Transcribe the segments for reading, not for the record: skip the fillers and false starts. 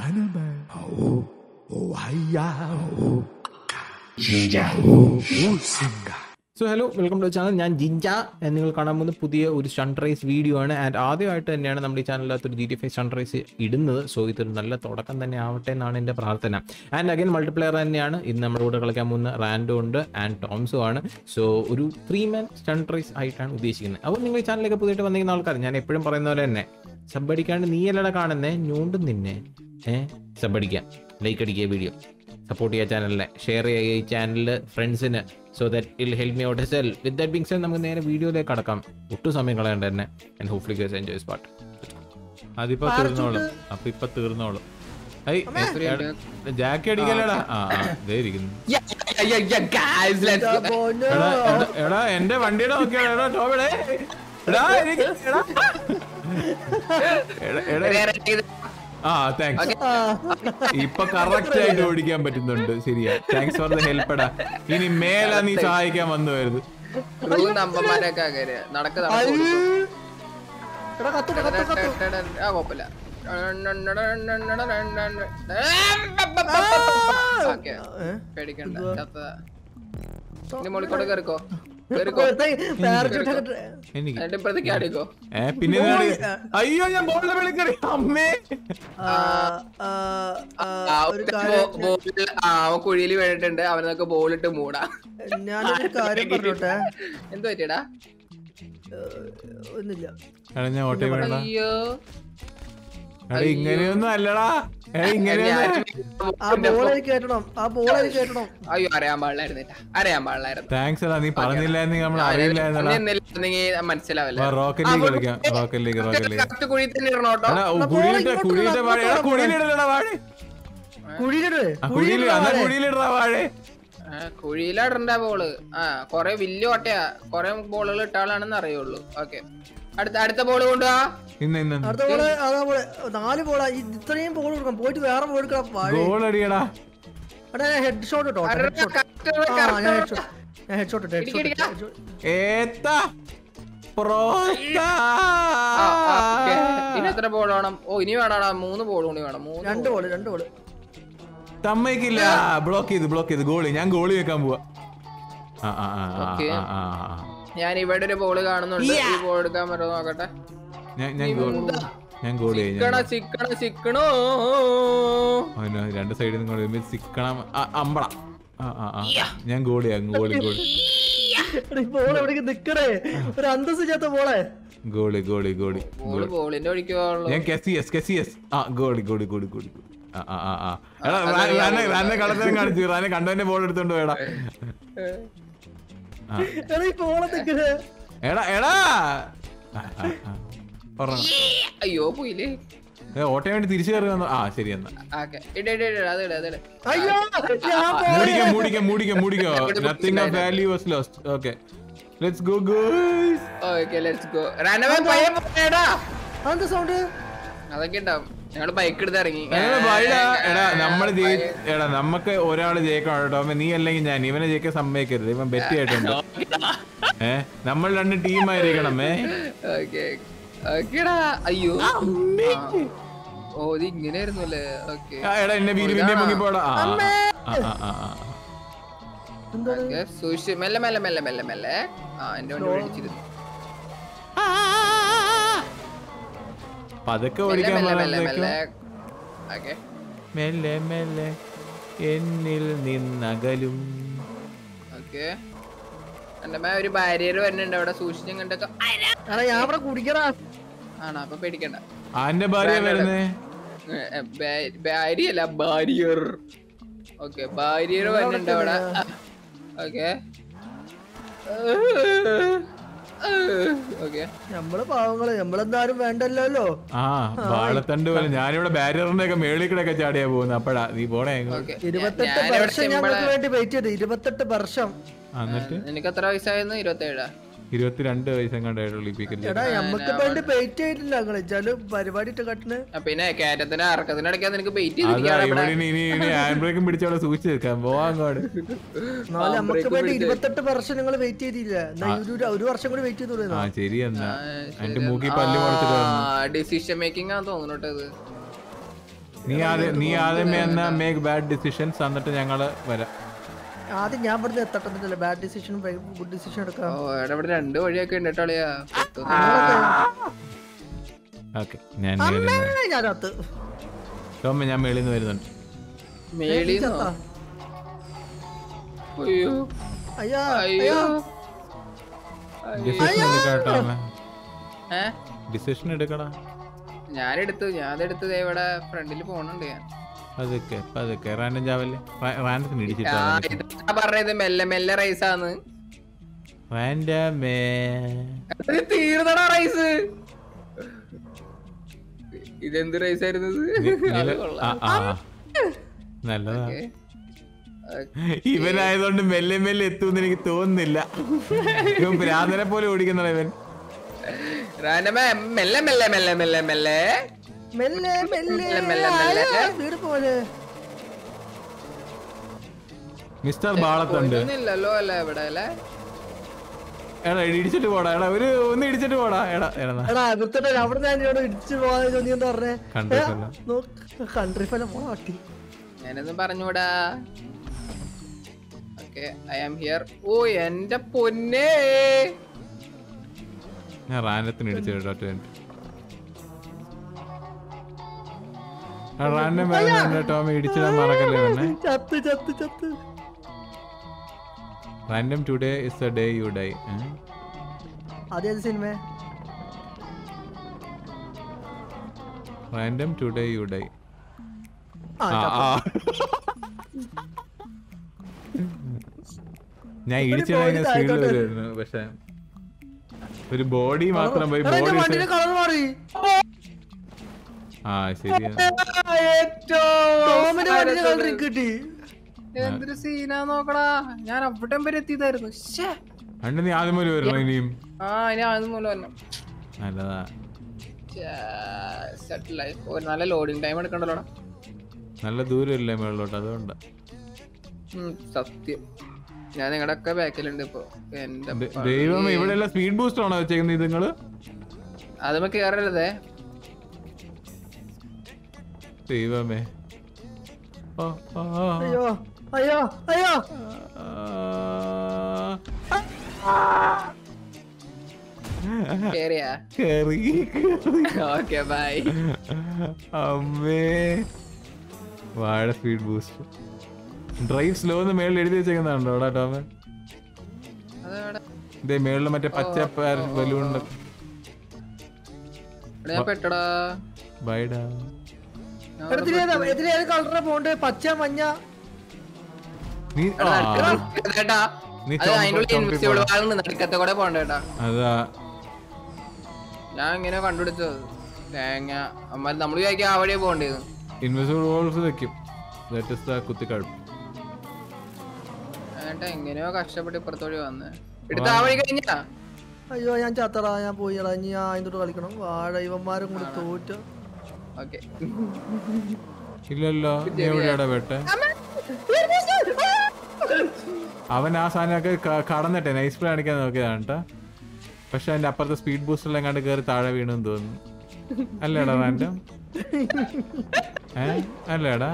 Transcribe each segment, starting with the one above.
So hello, welcome to channel. ഞാൻ ജിഞ്ച. നിങ്ങൾ കാണാൻ പോകുന്ന പുതിയ ഒരു സൺറൈസ് വീഡിയോ ആണ്. ആൻഡ് ആദ്യമായിട്ട് തന്നെയാണ് നമ്മുടെ ഈ ചാനലിനകത്തൊരു GTA 5 സൺറൈസ് ഇടുന്നത്. സോ ഇതൊരു നല്ല തുടക്കം തന്നെ ആവട്ടെ എന്നാണ് എൻ്റെ പ്രാർത്ഥന. ആൻഡ് അഗൈൻ മൾട്ടിപ്ലെയർ തന്നെയാണ് ഇന്ന് നമ്മുടെ കൂടെ കളിക്കാൻ പോകുന്ന. റാൻഡോ ഉണ്ട് ആൻഡ് ടോംസും ആണ്. സോ ഒരു 3-man സൺറൈസ് ആയിട്ടാണ് ഉദ്ദേശിക്കുന്നത്. അപ്പോൾ നിങ്ങൾ ഈ ചാനലിലേക്ക് പുതിയതായിട്ട് വന്നിരിക്കുന്ന ആൾക്കാർ, ഞാൻ എപ്പോഴും പറയുന്ന പോലെ തന്നെ സബ്ബടിക്കാണ്ട് നീയല്ലട കാണുന്നേ, ഞൂണ്ടും നിന്നെ സബ്ബടിക്കാം, ലൈക്ക് അടിക്കുക, വീഡിയോ സപ്പോർട്ട് ചെയ്യുക, ചാനലിനെ ഷെയർ ചെയ്യുക, ഈ ചാനലിൽ ഫ്രണ്ട്സിന്, so that'll help me out as well. With that being said നമുക്ക് നേരെ വീഡിയോയിലേക്ക് കടക്കാം. ഒട്ടും സമയം കളയണ്ട തന്നെ. And hopefully guys enjoy this part. അതിപ്പോ തീർന്നോളും. അപ്പൊ ഇപ്പൊ തീർന്നോളും. ജാക്കി അടിക്കലടാ. എടാ എന്റെ വണ്ടിയുടെ നോക്കിയാടാ ടോബിടെ. താങ്ക്സ്. ഇപ്പൊ കറക്റ്റ് ആയിട്ട് ഓടിക്കാൻ പറ്റുന്നുണ്ട്. ശരിയാ, താങ്ക്സ് ഫോർ ദ ഹെൽപ്പ്. എടാ ഇനി മേല നീ സഹായിക്കാൻ വന്നു വരുത്. മോളിക്കോട്ട് കേറിക്കോ. പിന്നെ അയ്യോ, ഞാൻ ബോളിലെ വിളിക്കറി അമ്മേ. കുഴിയിൽ വീണിട്ടുണ്ട്. അവനൊക്കെ ബോളിട്ട് മൂടാ. ഞാനൊരു കാര്യം പറഞ്ഞോട്ടെ. എന്ത് പറ്റിയടാ? ഒന്നുമില്ല. ഞാൻ ഓട്ടേ വേണ്ട. ഇങ്ങനെയൊന്നും അല്ലടാ. അയ്യോ, അറിയാൻ പാടില്ലായിരുന്നു. താങ്ക്സ് എടാ, നീ പറഞ്ഞില്ലായിരുന്നെങ്കിൽ നമ്മൾ അറിയില്ലായിരുന്നല്ലോ. മനസ്സിലാവില്ല. റോക്കറ്റ് ലീഗ് കളിക്കാം. റോക്കറ്റ് ലീഗ് കുഴി തന്നെ ഇടണോട്ടോ. കുഴിയിലിടണ വാഴേ. കുഴിയിലിടണ്ട ബോള്. കൊറേ വലിയ ഓട്ടയാ. കൊറേ ബോളുകൾ ഇട്ടാളാണെന്ന് അറിയുള്ളൂ. ഓക്കെ, അടുത്ത ബോള് കൊണ്ടുവാ. നാല് ബോളാ. ഇത്രയും ബോൾ കൊടുക്കാം. പോയിട്ട് വേറെ ബോൾ എടുക്കണം. ഹെഡ് ഷോട്ട് ഇട്ടോ. ഹെഡ് ഷോട്ട് ഇനി എത്ര ബോൾ വേണം? ഓ, ഇനി വേണോടാ. 3 ബോൾ കൂടി വേണം. 2 ബോള് തമ്മയ്ക്കില്ല. ബ്ലോക്ക് ചെയ്ത് ഗോളി. ഞാൻ ഗോളി വെക്കാൻ പോവാ. ഞാൻ ഇവിടെ ഒരു ബോള് കാണുന്നുണ്ട്. ഈ ബോൾ എടുക്കാൻ പറ്റുമോ നോക്കട്ടെ. ഞാൻ ഗോളി സിക്കണോ. രണ്ട് സൈഡിൽ നിന്ന് സിക്കണം. അമ്പള. ഞാൻ ഗോളിയാ. ഗോളി നിക്കണേ. ഒരു അന്തസ്സില്ലാത്ത ബോളെ. ഗോളി ബോളിന്റെ ഒഴിക്കുള്ളൂ. ഞാൻ കെസിയസ്. ഗോളി റാനെ കളത്തരം കാണിച്ചു. റാനെ കണ്ടവന്റെ ബോൾ എടുത്തോണ്ട് വേടാ. അയ്യോ, പോയില്ലേ. ഓട്ടം വേണ്ടി തിരിച്ചു കയറി വന്നു. ശരി എന്നാ മൂടിക്കോ. Nothing of value was lost. Okay, let's go guys. Okay, let's go. Run away. പയ്യടാ. എന്താ സൗണ്ട്? അതൊക്കെ ഉണ്ടാവും. ഞങ്ങള് ബൈക്ക് എടുത്ത് ഇറങ്ങി. നമുക്ക് ഒരാള് ജയിക്കണം കേട്ടോ. നീ അല്ലെങ്കിൽ ഞാൻ. ഇവനെ ജയിക്കാൻ സമ്മതിക്കരുത്. ഇവൻ ബെറ്റ് ആയിട്ടുണ്ട്. നമ്മൾ 2 ടീമായിരിക്കണമേ. അയ്യോ, ഓ, ഇത് ഇങ്ങനെയായിരുന്നു അല്ലേ? എടാ എന്നെ വീലിന്റെ മുങ്ങി പോടാ. മെല്ലെ മെല്ലെ മെല്ലെ മെല്ലെ മെല്ലെ. എന്റെ വണ്ടി ഓടിച്ചിരുന്നു. പതുക്കെ ഓടിക്കാൻ മെല്ലെ മെല്ലെ എന്നിൽ നിന്നകലും. എന്റെ ഒരു ബാരിയർ വരുന്നുണ്ട് അവിടെ. സൂക്ഷിച്ചും കണ്ടൊക്കെ. ആണോ? അപ്പൊ പേടിക്കണ്ട. ആന്റെ ഭാര്യ വരുന്നേ. ബാരിയല്ല, ബാരിയർ. ഓക്കെ, ബാരിയർ വരുന്നുണ്ട് അവിടെ. ഓക്കെ, നമ്മള് പാവങ്ങള്. നമ്മളെന്താരും വേണ്ടല്ലോ. വാഴത്തണ്ട് പോലെ. ഞാനിവിടെ ബാരിയറിന്റെ ഒക്കെ മേളിൽ കൂടെ ഒക്കെ ചാടിയാ പോകുന്നത്. അപ്പഴാ നീ പോണേ. 28 വർഷം ഞങ്ങൾക്ക് വേണ്ടി വെയിറ്റ് ചെയ്ത്. 28 വർഷം. നിനക്ക് എത്ര വയസ്സായിരുന്നു? 27. 22 വയസ്സെങ്ങാണ്ടായിട്ടുള്ളൂ. പിന്നെ കയറ്റത്തിന് ഇറക്കത്തിനടക്കാൻ നിനക്ക് ഹാൻഡ് ബ്രേക്കും പിടിച്ചവിടെ സൂക്ഷിച്ചു നിൽക്കാം. പോവാ അങ്ങോട്ട്. 28 വർഷം നിങ്ങൾ വെയിറ്റ് ചെയ്തില്ല. ഒരു വർഷം കൂടി വെയിറ്റ് ചെയ്തു. ശരി എന്നാ. എന്റെ മൂക്കി പല്ല് കൊടുത്തിട്ട് ഡിസിഷൻ മേക്കിംഗ് ആണെന്ന് തോന്നുന്നു. നീ ആദ്യമേ എന്നാ മേക്ക് ബാഡ് ഡിസിഷൻസ് എന്നിട്ട് ഞങ്ങള് വരാം. ആദ്യം ഞാൻ ഇവിടുന്ന് എത്തട്ടല്ലേ ബാഡ് ഡിസിഷൻ ഗുഡ് ഡിസിഷൻ എടുക്കാം. ഇവിടെ 2 വഴിയൊക്കെ ഉണ്ട് കേട്ടോളിയാ. ഓക്കെ ഞാൻ ഞാനകത്ത് ടോമ ഞാൻ മേളിൽ നിന്ന് വരുന്നുണ്ട്. മേളിന്നോ? അയ്യോ അയ്യോ അയ്യോ ഡിസിഷൻ എടുക്കാം ടോമ. ഡിസിഷൻ എടുക്കടാ. ഞാനെടുത്തു ഇവിടെ ഫ്രണ്ടിൽ പോണുണ്ട് ഞാൻ. അതൊക്കെ റാൻഡം ചാവല്ലേ. റാൻഡത്തിന് ഇടിച്ചിട്ടാ പറഞ്ഞത് മെല്ലെ മെല്ലെ റൈസാന്ന്. തീർന്നടാ റൈസ്. ഇതെന്ത് റൈസ് ആയിരുന്നു? നല്ലതാ. ഇവനായതുകൊണ്ട് മെല്ലെ മെല്ലെ എത്തുമെന്ന് എനിക്ക് തോന്നുന്നില്ല. ഇവൻ ഭ്രാന്തനെ പോലെ ഓടിക്കുന്ന ഇവൻ. മെല്ലെ മെല്ലെ മെല്ലെ മെല്ലെ മെല്ലെ മെല്ലെ മെല്ലെ വീട് പോലെ മിസ്റ്റർ ബാളത്തുണ്ട്. ഇല്ലല്ലോ അല്ലേ ഇവിടെ അല്ലേ? എടാ ഇടിച്ചിട്ട് പോടാ. എടാ ഒന്ന് ഇടിച്ചിട്ട് പോടാ. എടാ അവിടെ ഇടിച്ചു പോവാന്ന് പറഞ്ഞേ. കൺട്രി ഫലം പോട്ടി ഞാനൊന്നും പറഞ്ഞൂടാ. Okay I am here. ഓ എന്റെ പൊന്നേ, ഞാൻ റാൻഡത്തിന് ഇടിച്ചു കേട്ടോ. റാൻഡം ടോമ ഇടിച്ചിടാൻ മറക്കല്ലേ തന്നെ. ചത്ത് random today is the day you die. അതേത് സിനിമ? Random today you die. ഞാൻ ഇടിച്ചിടാൻ സ്പീഡിൽ വരുമായിരുന്നു. പക്ഷെ ഒരു ബോഡി മാത്രം പോയി. ബോഡി ആ ശരിയാണ്. എന്തൊരു സീനാ നോക്കടാ. ഞാൻ അവിടം വരെ എത്തിയതായിരുന്നു. നീ ആദ്യം പോലെ വരണം ഇനിയും. ഇനി ആദ്യം പോലെ വരണം. നല്ലതാ. നല്ല ലോഡിങ് ടൈം എടുക്കണ്ടല്ലോടാ. നല്ല ദൂരമില്ലേ മേളിലോട്ട്, അതുകൊണ്ടാ. സത്യം ഞാൻ നിങ്ങളുടെ ഒക്കെ ബാക്കിലുണ്ട് ഇപ്പൊ. എന്റെ ദൈവമേ, ഇവിടെ എല്ലാം സ്പീഡ് ബൂസ്റ്റർ ആണോ വെച്ചേക്കുന്നത് നിങ്ങള്? അതുമ്മ കേറരുതേ ദൈവമേ. അയ്യോ അയ്യോ അയ്യോ. കേറിയാ? Okay bye. അമ്മേ വാഴ സ്പീഡ് ബൂസ്റ്റർ. ഡ്രൈവ് സ്ലോ എന്ന് മേളിൽ എഴുതി വെച്ചേക്കുന്നുണ്ടോ അവിടെ ടോമ? ഇതേ മേളില് മറ്റേ പച്ച ബലൂൺ. ബൈഡാ. കളറിനെ പോണ്ട്? പച്ച മഞ്ഞ. അതാ ഞാൻ ഇങ്ങനെ കണ്ടുപിടിച്ചത്. തേങ്ങ അമ്മ നമ്മള് വിചാരിക്കും ആ വഴിയെ പോകേണ്ടത്. ഇൻവിസിബിൾ വോൾസ് വെക്കും. കുത്തിക്കഴപ്പ്. എങ്ങനെയോ കഷ്ടപ്പെട്ട് ഇപ്പുറത്തോടി വന്ന് എടുത്ത് ആ വഴി കഴിഞ്ഞാ. അയ്യോ ഞാൻ ചത്തടാ. ഞാൻ പോയി ഇറങ്ങി. അതിന്റെ കളിക്കണം. വാഴ ഇവന്മാരും കൂടി തോറ്റ. ഓക്കെ ഇല്ലല്ലോ. എവിടെയാടാ വെട്ടെ? അവൻ ആ സാധനമൊക്കെ കടന്നിട്ടെ നൈസ് പ്ലേ കാണിക്കാൻ നോക്കിയതാണ് കേട്ടോ. പക്ഷെ അതിന്റെ അപ്പുറത്തെ സ്പീഡ് ബൂസ്റ്ററിൽ എങ്ങാണ്ട് കയറി താഴെ വീണെന്ന് തോന്നുന്നു. അല്ലേടാ റാൻഡം? അല്ലേടാ?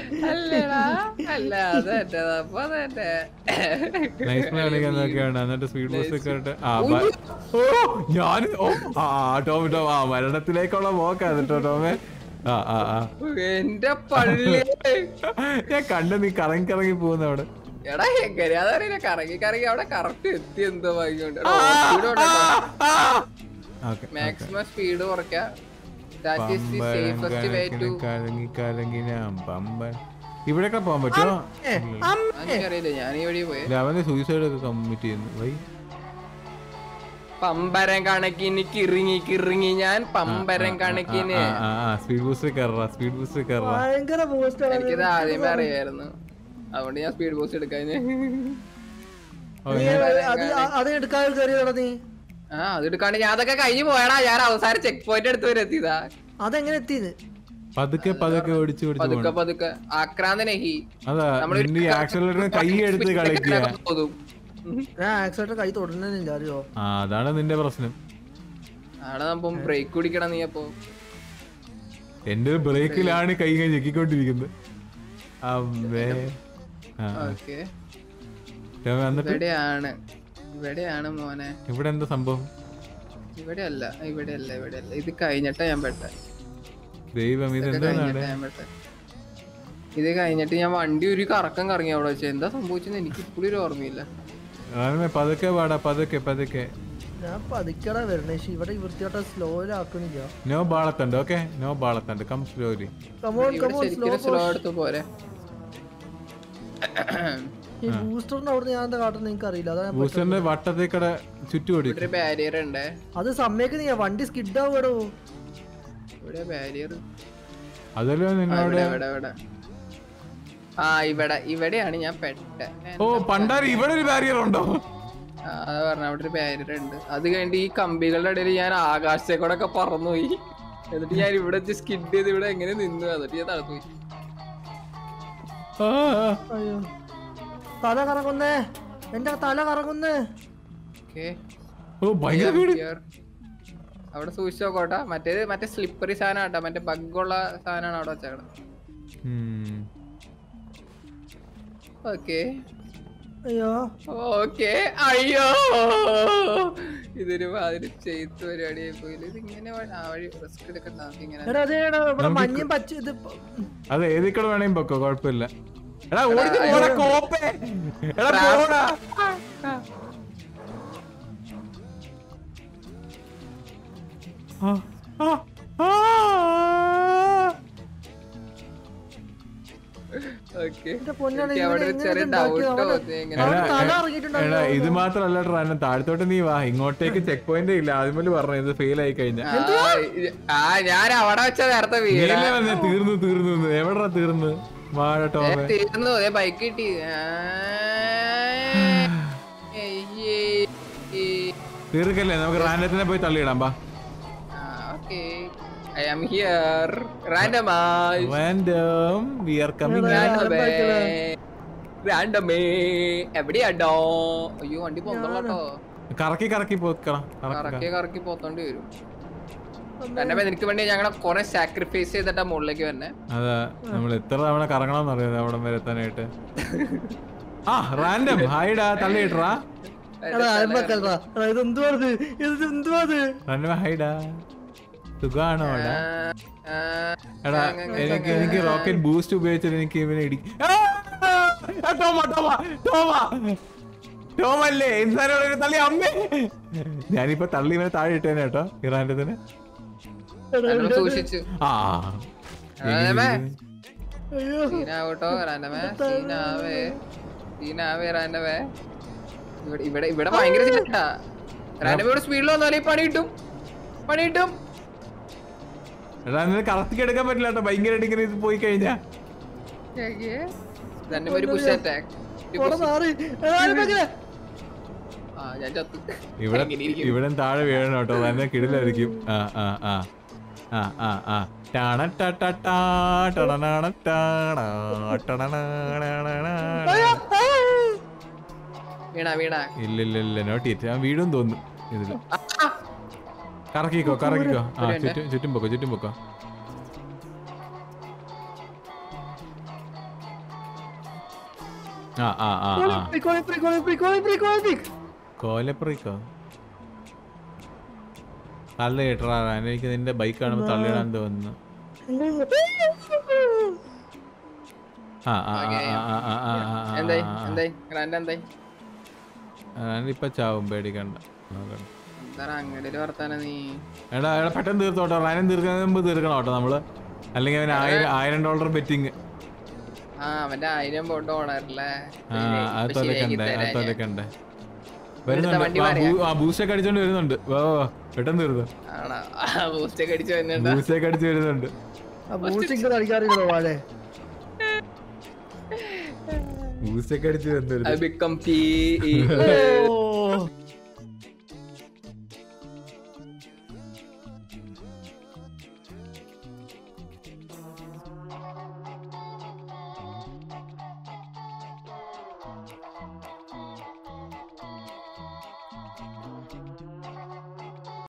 നൈസ് പ്ലേ കാണിക്കാൻ നോക്കിയാണ്. എന്നിട്ട് സ്പീഡ് ബൂസ്റ്റർ കയറിട്ട് ഞാൻ ടോമ മരണത്തിലേക്കുള്ള പോക്കാ കേട്ടോ ടോമേ. എന്റെ പള്ളി ഞാൻ കണ്ടു നീ കറങ്ങി കറങ്ങി പോകുന്ന അവിടെ. എടാ എങ്ങനെയാ കറങ്ങി കറങ്ങി അവിടെ കറക്റ്റ് എത്തി. എന്തോ വാങ്ങിക്കൊണ്ട് മാക്സിമം സ്പീഡ് കുറയ്ക്കാം. ഇവിടെയൊക്കെ പോകാൻ പറ്റുമോ? എനിക്കറിയില്ല. ഞാൻ ഈ വഴി പോയി. അവന്റെ സൂയിസൈഡ് ഒക്കെ കമ്മിറ്റ് ചെയ്യുന്നു. പമ്പരം കണക്കിന് കിറങ്ങി കിറങ്ങി ഞാൻ പമ്പരം കണക്കിന്. സ്പീഡ് ബൂസ്റ്റർ കയറാ. സ്പീഡ് ബൂസ്റ്റർ കയറാ. എനിക്കിത് ആദ്യമേ അറിയായിരുന്നു. അതുകൊണ്ട് ഞാൻ സ്പീഡ് ബൂസ്റ്റ് എടുക്കാൻ. അത് എടുക്കാണ്ട് ഞാൻ അതൊക്കെ കഴിഞ്ഞു പോയടാ. ഞാൻ അവസാനം ചെക്ക് പോയിന്റ് എടുത്ത് വരെ എത്തിയതാ. അതെങ്ങനെ എത്തിയത്? പതുക്കെ പതുക്കെ ഓടിച്ചു പതുക്കെ പതുക്കെ ആക്രാന്തനഹി. അതാ ആക്സിലറേറ്റർ കൈ എടുത്ത് കളിക്കുക. കൈ തൊടുന്നില്ല അറിയോ? അതാണ് നിന്റെ പ്രശ്നം. ബ്രേക്ക് കുടിക്കണം നീ. അപ്പൊ എന്റെ ബ്രേക്കിലാണ് കൈ ഞെക്കിക്കൊണ്ടിരിക്കുന്നത്. അമ്മേ. ഓക്കെ എന്നിട്ട് ഇവിടെയാണ് മോനെ. ഇവിടെ എന്താ സംഭവം? ഇവിടെയല്ല. ഇത് കഴിഞ്ഞിട്ടാ ഞാൻ പെട്ടെ. ദൈവം, ഇത് എന്താണ്? ഇത് കഴിഞ്ഞിട്ട് ഞാൻ വണ്ടി ഒരു കറക്കം കറങ്ങി അവിടെ വെച്ചാൽ എന്താ സംഭവിച്ചെന്ന് എനിക്ക് ഇപ്പോഴും ഒരു ഓർമ്മയില്ല. പതുക്കെ പാടാ, പതുക്കെ. ഞാൻ പതുക്കടാ വരണേ. ഇവിടെ വൃത്തിയായിട്ട് സ്ലോയിലാക്കണില്ല. നോ ബാളത്തണ്ട്. ഓക്കെ, നോ ബാളത്തണ്ട്. Come slowly. സ്ലോ എടുത്ത് പോരെ. ഈ ബൂസ്റ്ററിന്റെ അവിടെ ഞാൻ എന്താ കാട്ടുന്നത് നിങ്ങൾക്ക് അറിയില്ല. ബൂസ്റ്ററിന്റെ വട്ടത്തേക്കടെ ചുറ്റുപടി ഒരു ബാരിയർ ഉണ്ട്. അത് സമ്മതിക്കുന്ന വണ്ടി സ്കിഡ് ആവടോ. ഇവിടെ ബാരിയർ അതല്ലോ നിന്നോട്. ഇവിടെയാണ് ഞാൻ പെട്ടെ. ഓ പണ്ടാരി, ഇവിടെ ഒരു ബാരിയർ ഉണ്ടോ? അത് പറഞ്ഞ അവിടെ ഒരു ബാരിയർ ഉണ്ട്. അത് കഴിഞ്ഞിട്ട് ഈ കമ്പികളുടെ ഇടയിൽ ഞാൻ ആകാശത്തേക്കൂടെ ഒക്കെ പറന്നുപോയി. എന്നിട്ട് ഞാൻ ഇവിടെ സ്കിഡ് ചെയ്ത് ഇവിടെ എങ്ങനെ നിന്നു. എന്നിട്ട് ഞാൻ തളർന്നുപോയി. അയ്യോ തല കറങ്ങുന്നേ, എന്റെ തല കറങ്ങുന്നേ. അവിടെ സൂക്ഷിച്ചു നോക്കോട്ടെ. മറ്റേ സ്ലിപ്പറി സാധനം ആട്ടോ, മറ്റേ ബഗ്ഗുള്ള സാധനമാണ് അവിടെ വെച്ചേക്കണത്. ഓക്കെ അയ്യോ ഇതൊരു മാതിരി ചെയ്ത് പരിപാടിയായി പോയില്ല. ഇതിങ്ങനെ ആ വഴി റിസ്ക് എടുക്കണ്ട. അത് ഏതിക്കൂടെ വേണേലും പൊക്കോ, കുഴപ്പമില്ല. ഇത് മാത്രല്ല, താഴത്തോട്ട് നീ വാ. ഇങ്ങോട്ടേക്ക് ചെക്ക് പോയിന്റ് ഇല്ല. ആദ്യമേ പറഞ്ഞു ഇത് ഫെയിൽ ആയി കഴിഞ്ഞാൽ ഞാൻ അവിടെ വെച്ച നേരത്തെ തീർന്നു. എവിടാ തീർന്നു? തീർന്നു. ബൈക്ക് കിട്ടി. തീർക്കല്ലേ, നമുക്ക് റാൻഡത്തിനെ പോയി തള്ളിയിടാം. ബാ. I am here. Random. We are coming. Random. എവിടെയാടോ? അയ്യോ വണ്ടി പോന്നോട്ടോ. കറക്കി പോത്തോണ്ടി വരും. നിനക്ക് വേണ്ടി ഞങ്ങളെ കൊറേ സാക്രിഫൈസ് ചെയ്തിട്ടാ മുകളിലേക്ക് വന്നെ. അതാ നമ്മൾ എത്ര തവണ കറങ്ങണമെന്ന് അറിയാം അവിടെ വരെ എത്താനായിട്ട്. റാൻഡം ഹൈഡാ, തള്ളിയിട്ടാ. ഹൈഡാ സുഖാണോ? എടാ എനിക്ക് റോക്കറ്റ് ബൂസ്റ്റ് ഉപയോഗിച്ചിട്ട് എനിക്ക് ഇവനെ ടോമല്ലേ തള്ളി. അമ്മേ, ഞാനിപ്പോ തള്ളി ഇവനെ താഴെ ഇട്ടേനെ കേട്ടോ. ഇറാൻഡത്തിന് ഇവിടെ ഭയങ്കര സ്പീഡിൽ വന്നാലും പണി കിട്ടും. എടാ കറക്റ്റ് എടുക്കാൻ പറ്റില്ല കേട്ടോ, ഭയങ്കരമായിട്ട് ഇങ്ങനെ ഇത് പോയി കഴിഞ്ഞാ. ഇവിടെ താഴെ വീഴണം കേട്ടോ, തന്നെ കിടിലായിരിക്കും. ഇല്ല നോട്ട് ചെയ്ത് ഞാൻ വീടും തോന്നുന്നു ഇതില്. കറക്കിക്കോ. ചുറ്റും പൊക്കോ. കോലപ്രിക്കോ തള്ളിയിട്ടാ. എനിക്ക് നിന്റെ ബൈക്ക് കാണുമ്പോ തള്ളിയിടാൻ തോന്നുന്നു. ഇപ്പൊ ചാവും, പേടിക്കണ്ട. എടാ പെട്ടെന്ന് തീർത്തോട്ടോ. റാനും തീർക്കുന്നതിന് മുമ്പ് തീർക്കണം കേട്ടോ നമ്മള്, അല്ലെങ്കിൽ അവന് $1000 ബെറ്റിങ്. അതൊലക്കണ്ടേ വരുന്നുണ്ട്. ബൂസ്റ്റൊക്കെ അടിച്ചോണ്ട് വരുന്നുണ്ട്. പെട്ടെന്ന് തീർന്നു. ബൂസ്റ്റൊക്കെ അടിച്ചു വരുന്നുണ്ട്. ബൂസ്റ്റൊക്കെ അടിച്ചു വരുന്നുണ്ട്.